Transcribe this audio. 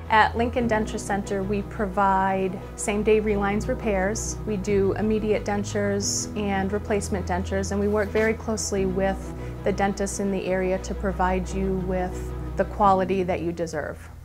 At Lincoln Denture Center, we provide same-day relines repairs. We do immediate dentures and replacement dentures, and we work very closely with the dentists in the area to provide you with the quality that you deserve.